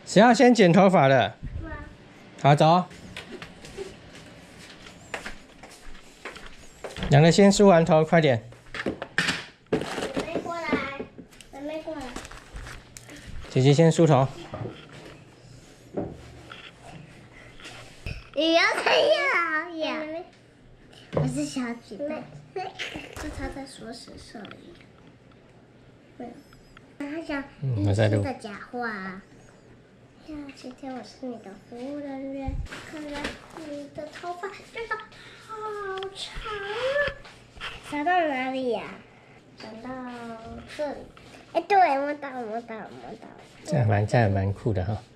谁要先剪头发的？好，走。两个先梳完头，快点。 妹妹过来，妹妹过来。 姐姐先梳头。 你要这样呀？我是小姐妹，是她在说实事而已。没有，她讲医生的假话啊。呀，今天我是你的服务人员，看来你的头发真的好长啊！长到哪里呀？长到这里。哎，对，摸到。 这样蛮酷的哈。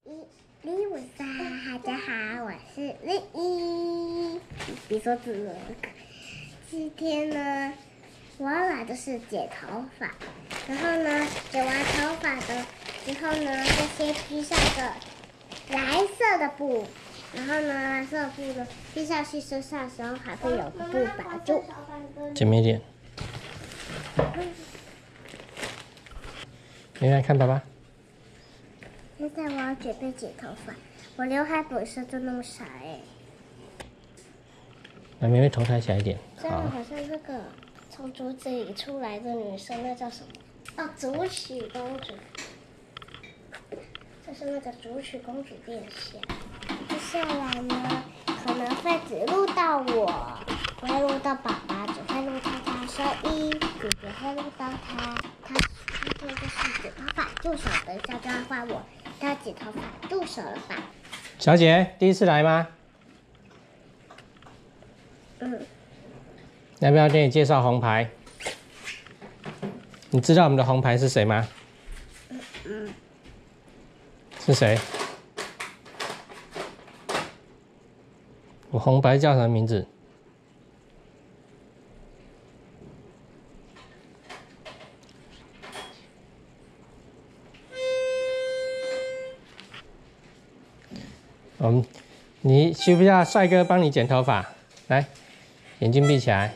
大家好，我是丽依。别说字了。今天呢，我要来的是剪头发，然后呢，剪完头发的之后呢，再先披上个蓝色的布，然后呢，蓝色的布呢披上去身上的时候还会有个布绑住。 前面一点。你来看爸爸。 现在我要准备剪头发，我刘海本身就那么少哎。 来，妹妹头抬起来一点。 这样好像那个从竹子里出来的女生，那叫什么？哦，竹取公主。这是那个竹取公主殿下。接下来呢，可能会只录到我，不会录到爸爸，只会录到他声音，姐姐会录到他就是剪头发助手，等一下就要换我当剪头发助手了吧？ 小姐，第一次来吗？要不要给你介绍红牌？你知道我们的红牌是谁吗？是谁？我红牌叫什么名字？你需不需要帅哥帮你剪头发？来，眼睛闭起来。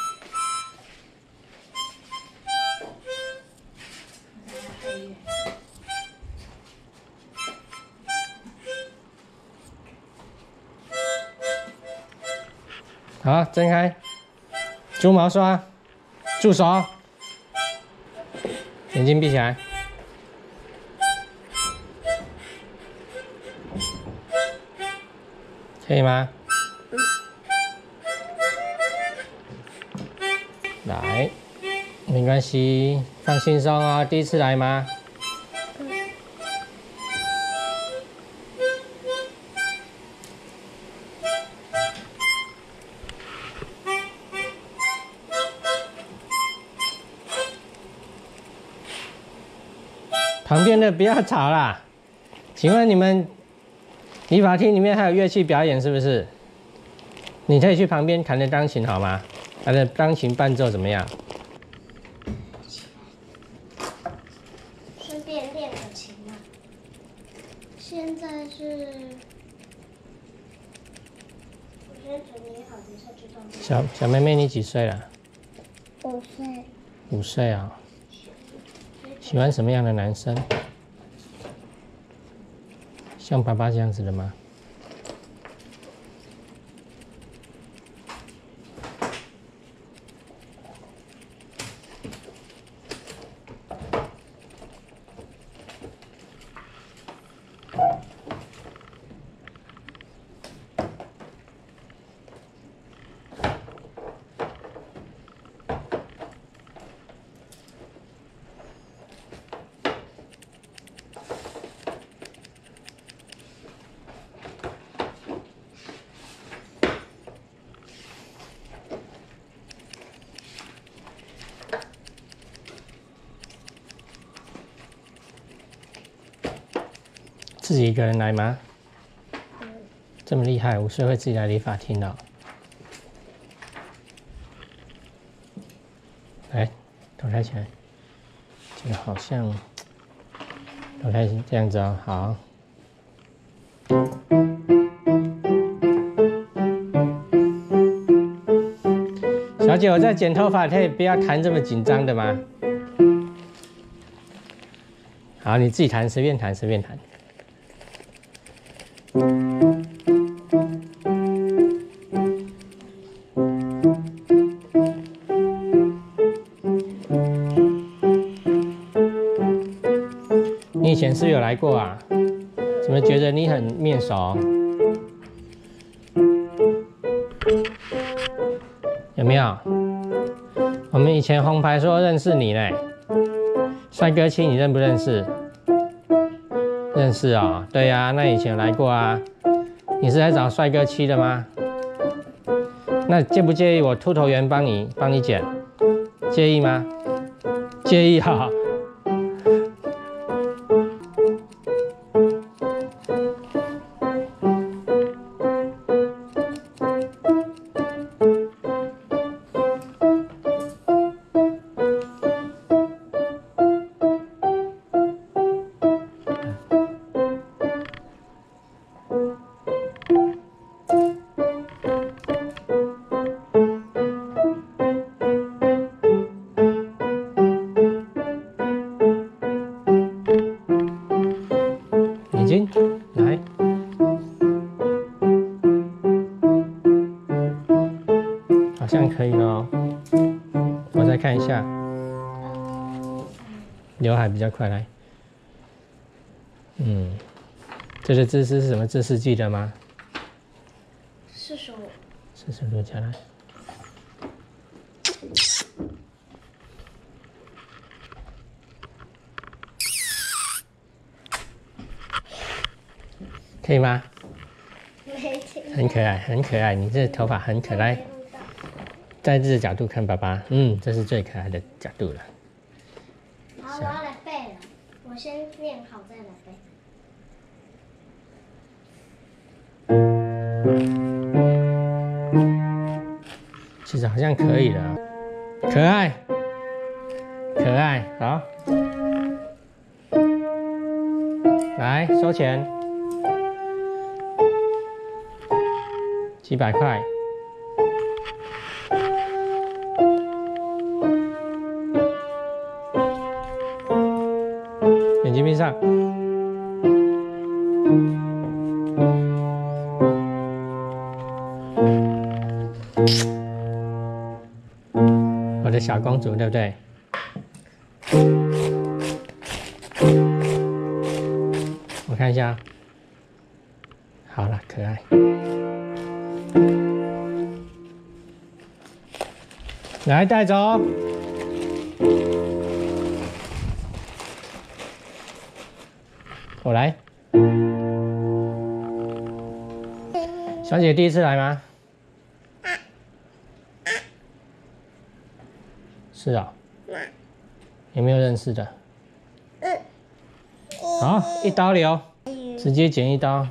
好，睁开。猪毛刷，住手。眼睛闭起来。可以吗？来，没关系，放轻松哦。第一次来吗？旁边的不要吵啦。请问你们理发厅里面还有乐器表演是不是？你可以去旁边弹着钢琴好吗？弹着钢琴伴奏怎么样？ 顺便练个琴嘛。现在是，我先整理好，等一下就到。 小妹妹，你几岁了 5岁。 5岁啊。喜欢什么样的男生？像爸爸这样子的吗？自己一个人来吗？这么厉害，5岁会自己来理发厅的哦。来，头抬起来，这个好像头抬这样子哦，好。小姐，我在剪头发，可以不要弹这么紧张的吗？好，你自己弹，随便弹，随便弹。 你以前是有来过啊？怎么觉得你很面熟？有没有？我们以前红牌说认识你嘞，帅哥七你认不认识？认识哦，对呀、那以前有来过啊。你是来找帅哥七的吗？那介不介意我秃头园帮你剪？介意吗？介意哈。眼睛，来，好像可以了哦。我再看一下，刘海比较快，来。这个姿势是什么姿势？记得吗？45度加来。可以吗？很可爱，很可爱。你这头发很可爱。在这个角度看爸爸，这是最可爱的角度了。 好，我要来背了。我先练好再来背。 其实好像可以了，可爱，可爱，好，来收钱，几百块，眼睛闭上。我的小公主，对不对？我看一下，好了，可爱。来，带走。我来。小姐第一次来吗？是啊、哦，有没有认识的？好，一刀流，直接剪一刀。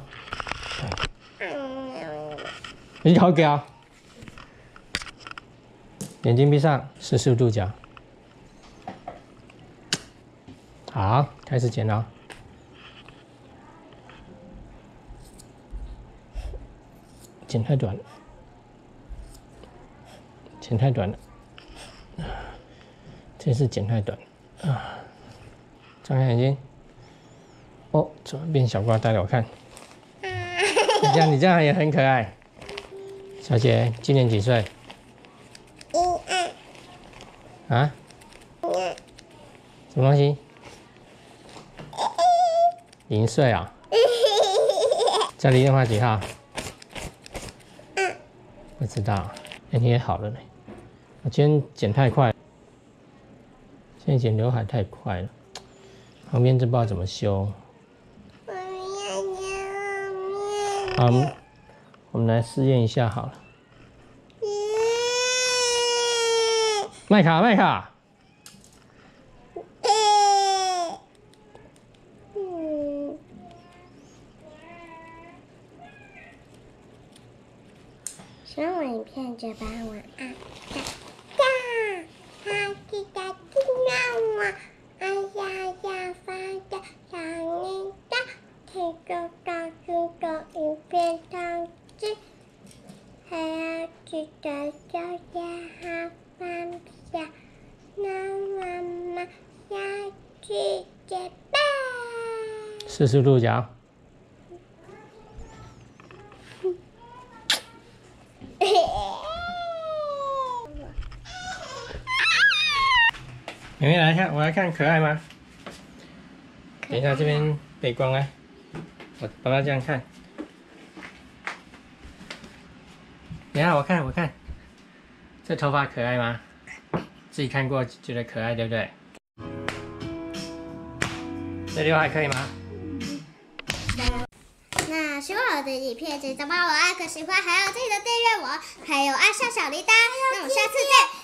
一头给啊！眼睛闭上，45度角。好，开始剪了。剪太短了，剪太短了。这次剪太短啊！张开眼睛。哦，怎么变小瓜呆了？我看。你这样也很可爱。小姐今年几岁？啊？什么东西？0岁啊？家里电话几号？不知道。你也好了呢。我今天剪太快。现在剪刘海太快了，旁边这不知道怎么修。好，我们来试验一下好了。麦卡，麦卡。 喜欢我影片就帮我按记得订阅我，按下下方的小铃铛，听着告诉我影片通知，还要记得留言和分享。那我们下次见吧。 40度角。 有没有来看？我来看可爱吗？等一下这边背光啊，我把它这样看。等一下我看，这头发可爱吗？自己看过觉得可爱，对不对？这刘海可以吗？ 那喜欢我的影片，记得帮我按个喜欢，还有记得订阅我，还有按上小铃铛。那我们下次见。